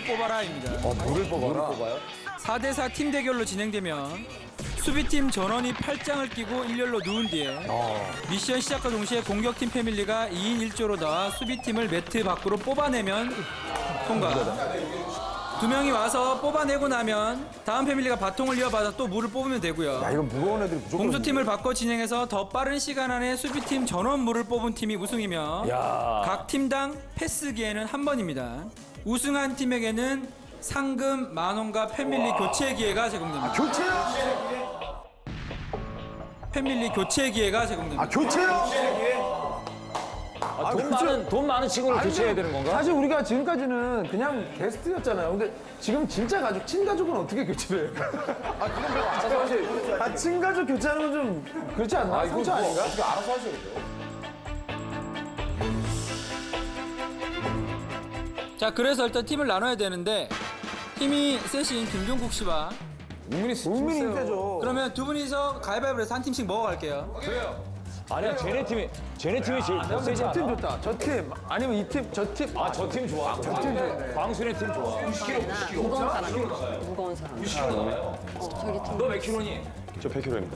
뽑아라입니다. 물을 뽑아라. 4대4 팀 대결로 진행되면 수비팀 전원이 팔짱을 끼고 일렬로 누운 뒤에 미션 시작과 동시에 공격팀 패밀리가 2인 1조로 나와 수비팀을 매트 밖으로 뽑아내면 통과. 2명이 와서 뽑아내고 나면 다음 패밀리가 바통을 이어받아 또 물을 뽑으면 되고요. 야, 이건 무거운 애들이 무조건. 공수팀을 바꿔 진행해서 더 빠른 시간 안에 수비팀 전원 물을 뽑은 팀이 우승이며 각 팀당 패스 기회는 한 번입니다. 우승한 팀에게는 상금 10,000원과 패밀리 교체 기회가 제공됩니다. 교체요? 패밀리 교체 기회가 제공됩니다. 교체요? 돈 많은 친구를 교체해야 되는 건가? 사실 우리가 지금까지는 그냥 게스트였잖아요. 근데 지금 진짜 가족, 친가족은 어떻게 교체를 해요? 그건 뭐 알아서 하셔야죠. 친가족 교체하는 건 좀 그렇지 않나? 상처 아닌가? 어떻게 알아서 하셔야죠. 자, 그래서 일단 팀을 나눠야 되는데 힘이 세신 김종국 씨와 국민이 세죠. 그러면 두 분이서 가위바위보를 해서 한 팀씩 먹어갈게요. 아니야, 쟤네 팀이 제일 더 세지 않아? 팀 좋다. 저 팀. 아니면 이 팀, 저 팀. 저 팀 좋아. 저 팀 좋아. 광순의 팀 좋아. 무거운 사람. 무거운 사람. 90kg 넘어요? 저기 팀. 너 몇 킬로니? 저 100kg입니다.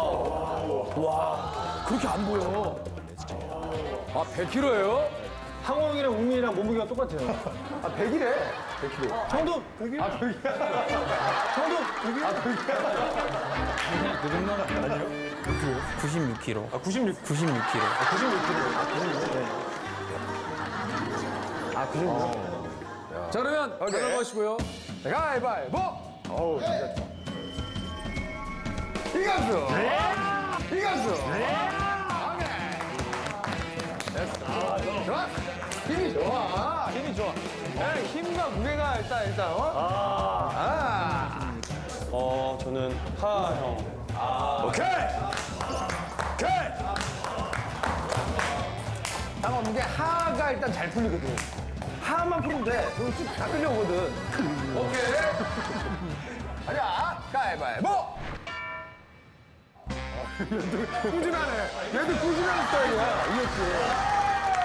그렇게 안 보여. 100kg예요? 항원이랑 웅민이랑 몸무게가 똑같아요. 100이래. 형도 100이야? 아, 100이야? 형도 100이야? 그 정도는 아니요? 96kg. 96. 96kg. 96kg. 그 정도? 자, 그러면 가져가시고요. 가위바위보! 어우, 진짜 좋아. 이가수! 이가수! 오케이. 좋아. 힘이 좋아. 힘이 좋아. 힘과 무게가 일단 저는 하 형. 오케이. 잠깐만, 이게 하가 일단 잘 풀리거든. 하만 풀면 돼. 그럼 쭉 다 끌려오거든. 오케이. 아니야, 가위바위보! 꾸준하네. 얘도 꾸준한 스타일이야. 이겼지.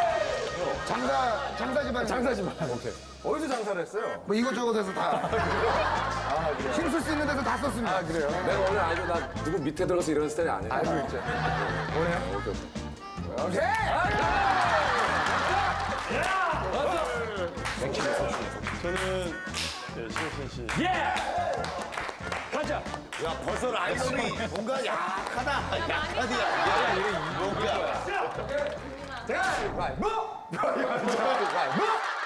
장사 집안. 장사 집안. 오케이. 어디서 장사를 했어요? 뭐 이것저것 해서 다. 힘쓸 수 있는 데서 다 썼습니다. 아, 그래요? 내가 오늘 아니고 나 누구 밑에 들어가서 이런 스타일이 아니야. 알고 있죠. 오네요? 오케이. 저는 신호선 씨. 가자. 야, 벌써 라이언이 뭔가 약하다. 약하디야. 뭔가. 가위바위보! 가위바위보!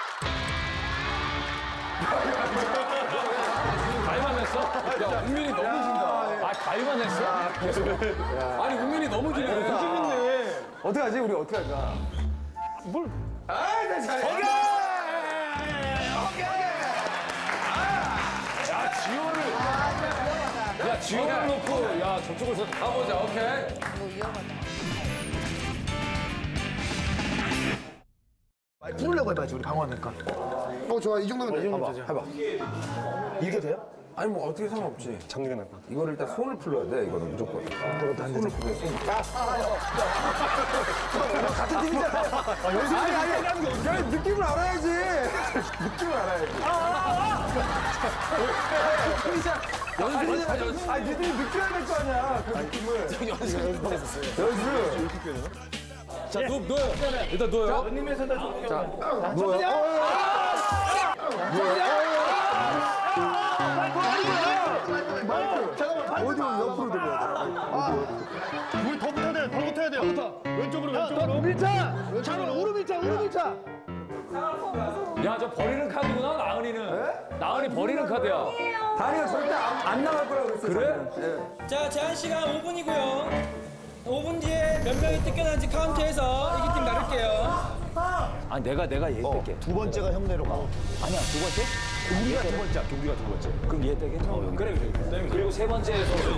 가위만 했어? 야, 웅민이 너무 진다. 가위만 했어? 아니, 웅민이 너무 지네. 어떡하지? 우리 어떡할까? 뭘? 나 잘해. 야, 지호를 놓고, 야, 저쪽에서 가보자, 오케이? 이거 위험하다. 풀려고 해봐야지, 우리 강화하니까. 좋아. 이 정도면 돼. 해봐. 이게 돼요? 아니, 뭐, 어떻게 상관없지. 장르가 날 것 같아. 이거를 일단 손을 풀러야 돼, 이거는 무조건. 손을 풀어야 돼. 같은 팀이잖아. 아니, 느낌을 알아야지. 느낌을 알아야지. 연습이잖아. 아니, 니들이 느껴야 될 거 아니야, 그 느낌을. 연습. 자, 너요. 일단 너요. 어디 옆으로 돌려야 돼? 우리 더 붙어야 돼, 더 붙어야 돼요. 왼쪽으로. 밀차! 차로 오르밀차! 야, 저 버리는 카드구나, 나은이는. 나은이 버리는 카드야. 다리가 절대 안 나갈 거라고 그랬어. 그래? 자, 제한 시간 5분이고요. 5분 뒤에 몇 명이 뜯겨나는지 카운트해서 이기 팀 나눌게요. 아, 내가 얘 뺄게. 두 번째가 형 내려가. 아니야, 두 번째? 우리가 두 번째, 경기가 두 번째. 그럼 얘 빼게? 그래. 그리고 세 번째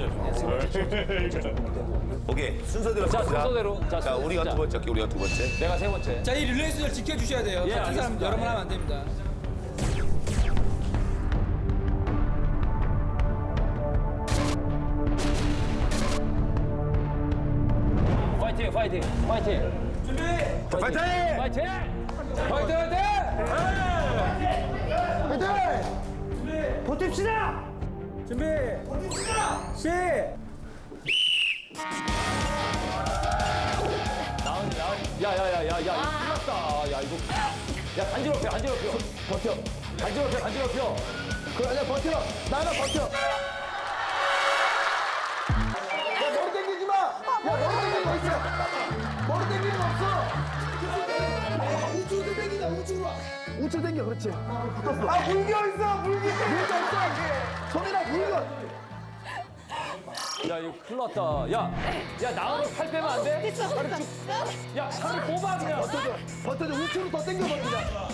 오케이, 순서대로. 자, 순서대로. 자, 우리가 두 번째 할게, 우리가 두 번째. 내가 세 번째. 자, 이 릴레이 순서를 지켜주셔야 돼요. 예, 같은 사람 알겠습니다. 여러 번 하면 안 됩니다. 파이팅! 준비! 파이팅! 파이팅! 파이팅! 준비. 시. 야야야야야 이거 큰일났다. 야 이거 야 간지럽혀. 버텨. 간지럽혀. 그래, 아니야, 버텨. 나나 버텨. 야, 머리 당기지 마. 야, 머리 당기는 거 있어. 머리 당기는 거 없어. 우측으로 당기자, 우측으로 와. 우측 당겨, 그렇지. 붙었어. 아, 물겨 있어, 물겨 없어. 손이나 물겨. 야 이거 큰일 났다. 야 나은이 팔 빼면 안 돼? 됐어. 야 팔을 뽑아 그냥. 버텨줘, 우측으로 더 당겨, 버티자.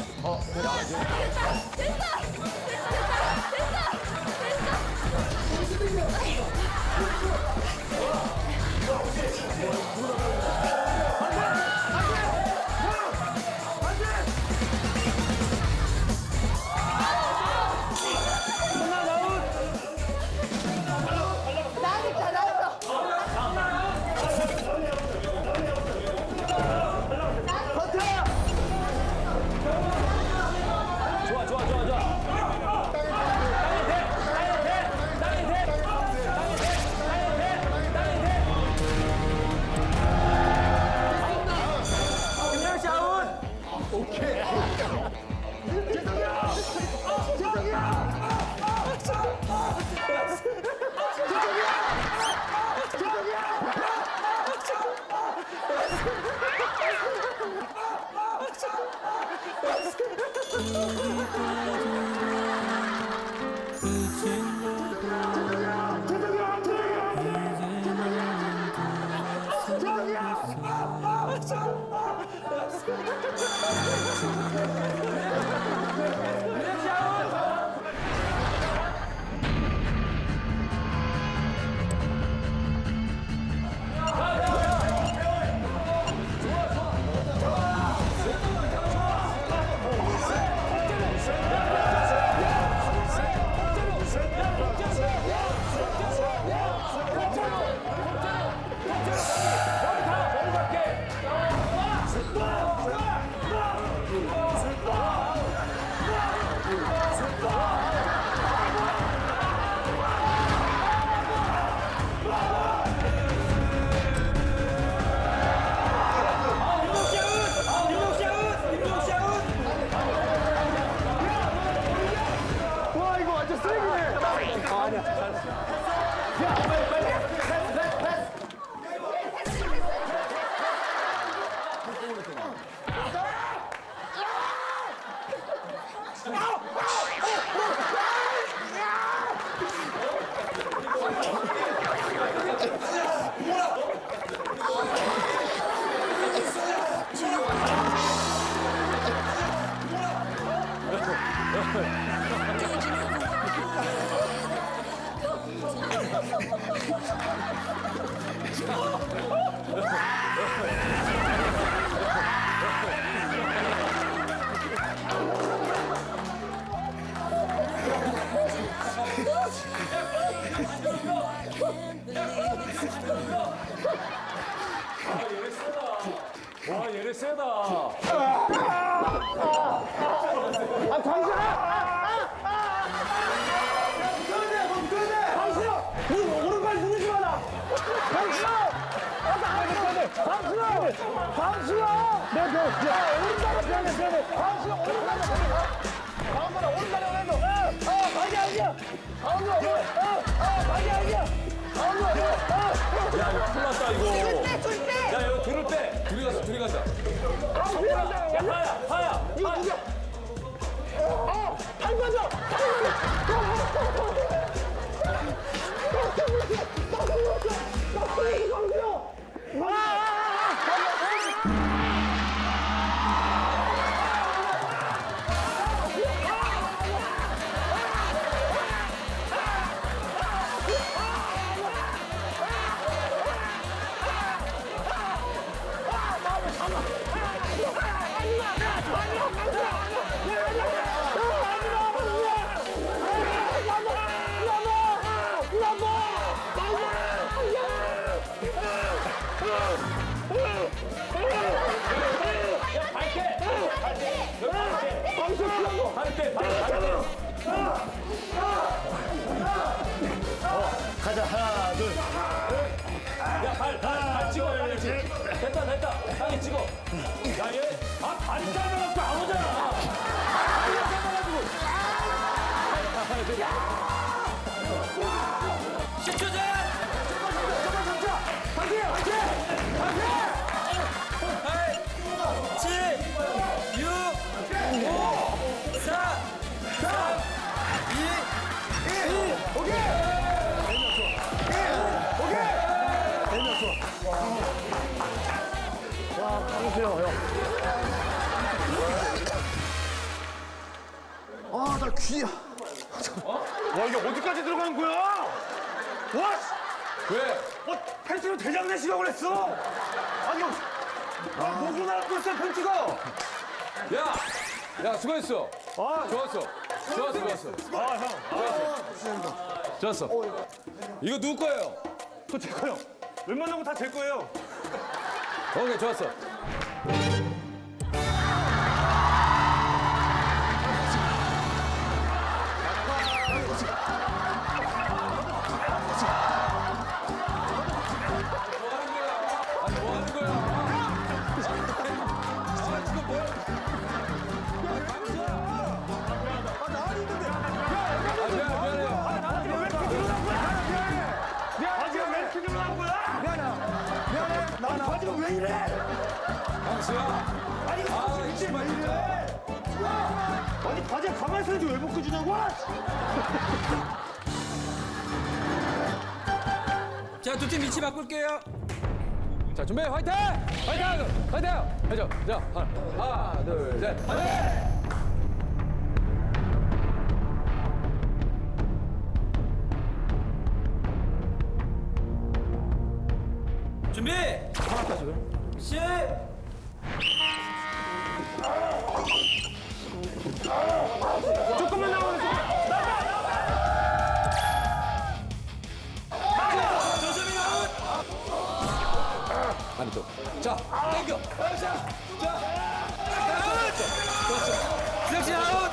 와 얘네 세다. 오른발 누르지 마라. 방수야. 내가 오른발을 변해. 방수야 오른발을 변해. 가운데로 오른발을 오른발로. 방이 아니야. 가운데로. 방이 아니야. 가운데로. 야 이거 큰일 났다 이거. 야 이거 둘을 빼. 둘이 가자. 야 하야. 팔 빠져. 발빼. 귀야. 와, 이게 어디까지 들어가는 거야? 와, 왜? 팬티로 대장내 시각을 했어. 아니, 목이 나왔고 있어, 팬티가. 야, 수고했어. 좋았어. 아, 형. 좋았어. 이거 누구 거예요? 그거 제 거요. 웬만한 거 다 제 거예요. 오케이, 좋았어. 바지가 왜 이렇게 들어간 거야? 미안해. 나 바지가 왜 이래? 아니, 이게 왜 이래? 아니, 바지가 가만히 있었는데 왜 벗겨주냐고? 자, 두 팀 위치 바꿀게요. 자, 준비, 화이팅! 화이팅! 화이팅! 해줘. 자, 하나, 둘, 셋, 화이팅! 준비. 시. 조금만 나오면 아니 또. 자, 땡겨. 수혁 씨 아웃.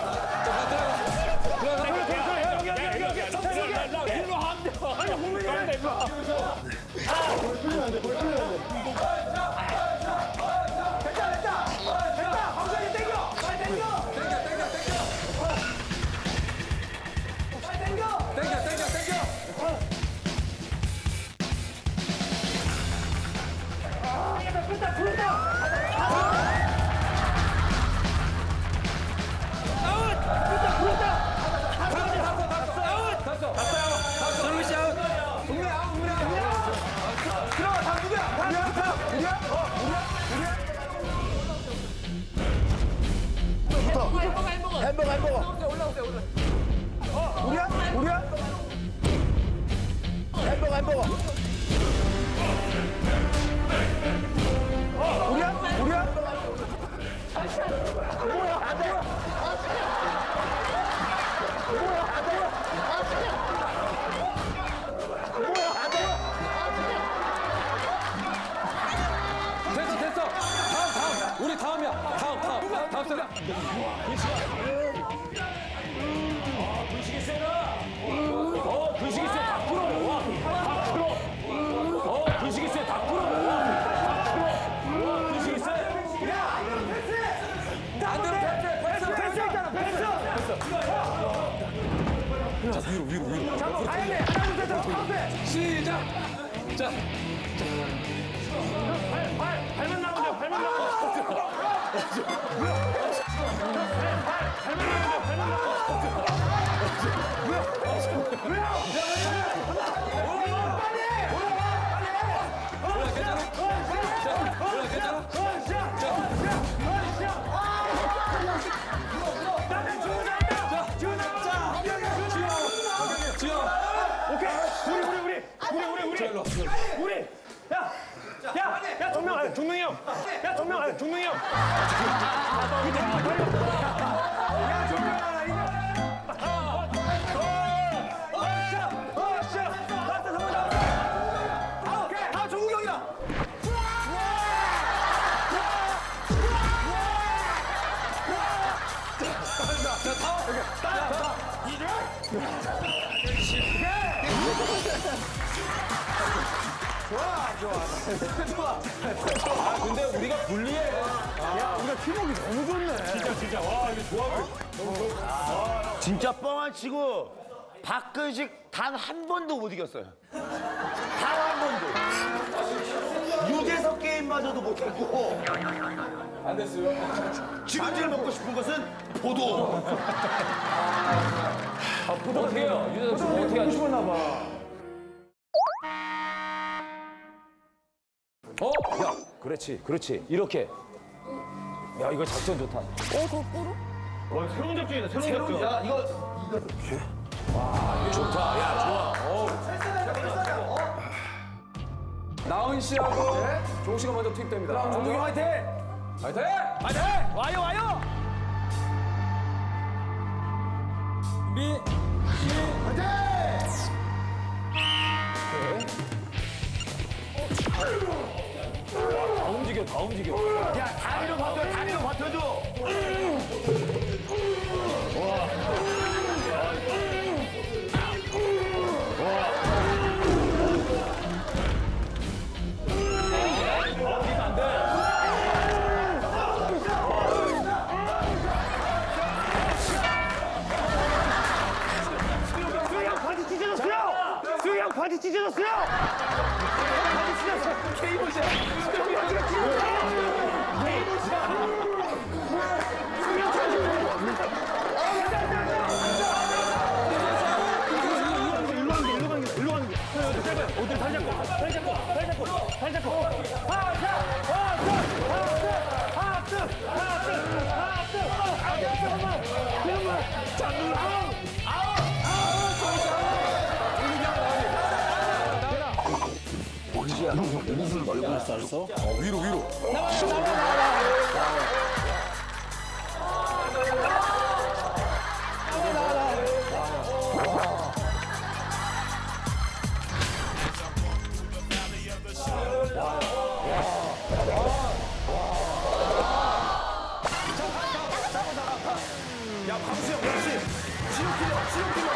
전웅 씨 아웃. 햄버거. 우리야? 햄버거. 우리야? 됐어. 다음. 우리 다음이야. 다음 사람. 분식이 세 다 풀어. 분식이 세 다 풀어. 분식이 세. 안 돼. 패스 있잖아. 패스. 자, 위로. 잠깐 가야 돼. 하나 둘 셋. 가운데. 시작. 자, 발만 나오면 돼. 발만 나오면 우리. 야, 종명이 형. 종명이 형. 종국이 형이다. 근데 우리가 불리해. 우리가 팀워크 너무 좋네. 진짜. 와, 이거 조합이. 진짜 뻥안 치고 박근식 단 한 번도 못 이겼어요. 단 한 번도. 유재석 게임마저도 못했고. 안 됐어요. 지금 제일 먹고 싶은 것은 포도. 어떻게 해요? 유재석 씨 어떻게 하죠? 죽었나 봐. 야, 그렇지. 이렇게. 야, 이거 작전 좋다. 거꾸로? 새로운 작전이다, 새로운 작전. 야, 이거 좋다. 야, 좋아. 나은 씨하고 종 씨가 먼저 투입됩니다. 종국이 화이팅! 화이팅! 화이팅! 와요, 와요! 준비. 다 움직여, 다 움직여. 야, 다리로 버텨줘. 수영 바지 찢어졌어요! 수영 바지 찢어졌어요! 바지 찢어졌어! 케이블샷! 수영 바지가 찢어졌어요! 케이블샷! 수영 일로 가는 게. 어디 발 잡고. 위로. 야, 광수형, 그렇지. 신호키로.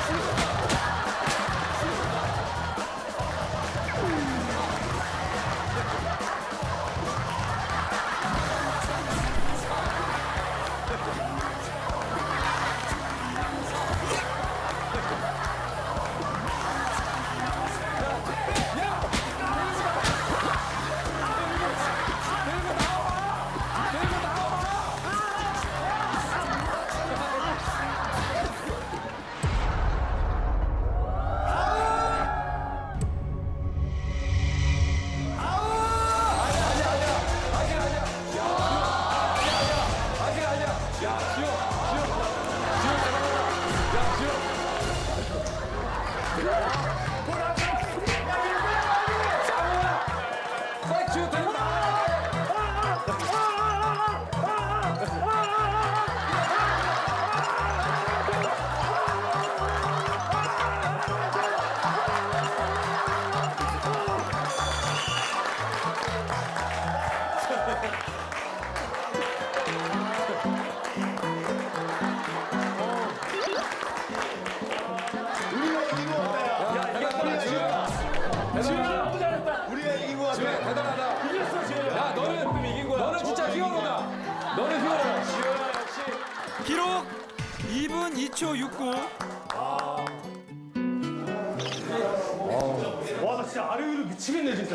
우리가 이긴 거 같아. 대단하다. 이겼어, 지금. 야, 너는 이긴 거야. 너는 진짜 히어로다. 너는 히어로야. 기록 2분 2초 69. 와, 나 진짜 아래 위로 미치겠네, 진짜.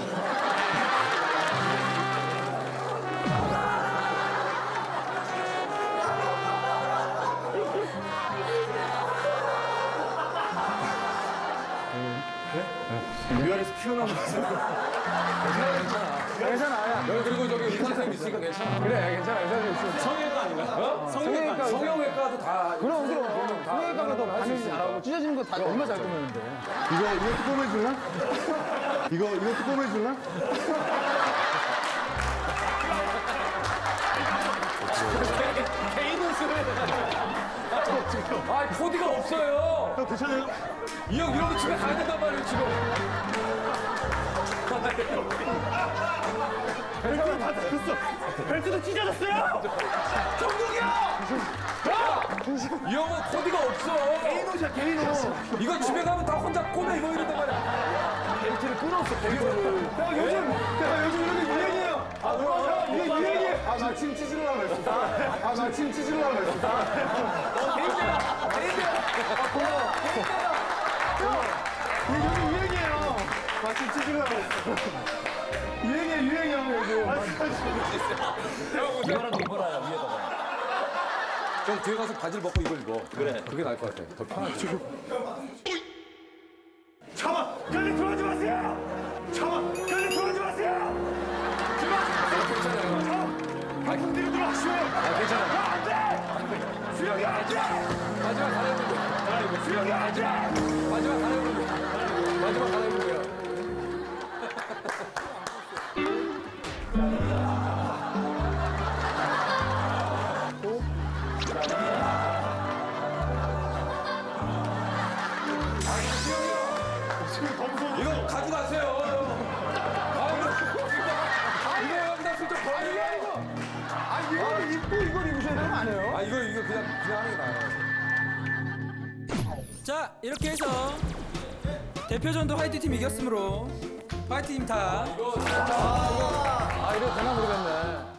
위아래서 피어나는 거 너 그리고 저기 의사선생님 있으니까 괜찮아. 그래, 괜찮아. 의사님 있어. 성형외과 아닌가? 성형외과. 성형외과도 다. 그럼. 성형외과가 더 반응이 잘하고 찢어지는 거 다 얼마 잘 꾸몄는데. 이거 특검해 줄래? 이거 특검해 줄래? 개인 옷을. 아, 코디가 없어요. 형, 괜찮아요? 이 형 이러고 집에 가야 된단 말이에요, 지금. 벨트도 다 찢었어. 벨트도 찢어졌어요! 정국이 형! 야! 이 형은 코디가 없어. 개인 옷이야, 개인 옷. 이거 집에 가면 다 혼자 꼬매 입어 이런단 말이야. 벨트를 끊었어, 벨트를. 요즘 이런 게 유행이에요. 이게 유행이에요. 나 침 찢으려고 했어. 나 침 찢으려고 했어. 이게 요즘 유행이에요. 나 침 찢으려고 했어. 유행이에요, 요즘. 이거라도 입어라, 위에다가. 형 뒤에 가서 바지를 벗고 이걸 입어. 그래. 그게 나을 것 같아. 더 편하지. 잠깐만! 빨리 들어오지 마세요! 잠깐만! 빨리 들어오지 마세요! 괜찮아요. 발품 뒤로 들어가시오! 아, 괜찮아. 안 돼! 수영이 하지 마. 마지막 갈아입는 거야. 수영이 하지 마. 마지막 갈아입는 거야. 마지막 갈아입는 거야. 이거 가져가세요. 이거 여기다 슬쩍 버리고. 이걸 입고 이걸 입으셔야 되는 거 아니에요? 이거 그냥 하는 게 나아요. 자, 이렇게 해서 대표전도 화이트팀 이겼으므로 화이트팀 다 이거 되나 모르겠네.